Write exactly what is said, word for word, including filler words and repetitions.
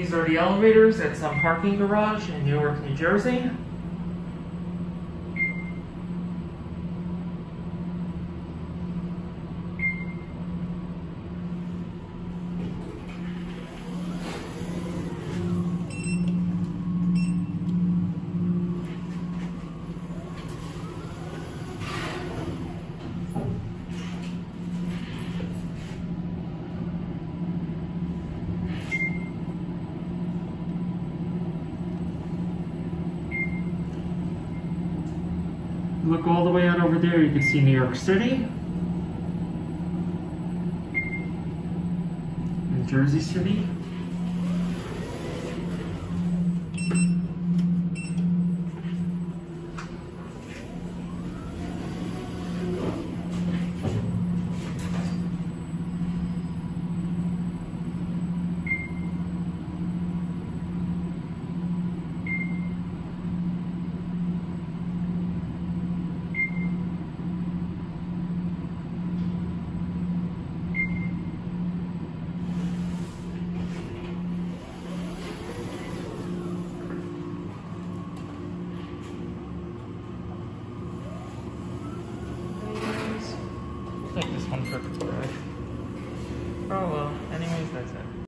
These are the elevators at some parking garage in Newark, New Jersey. Look all the way out over there, you can see New York City, and Jersey City. Take this one for a drive. Oh well, anyways, that's it.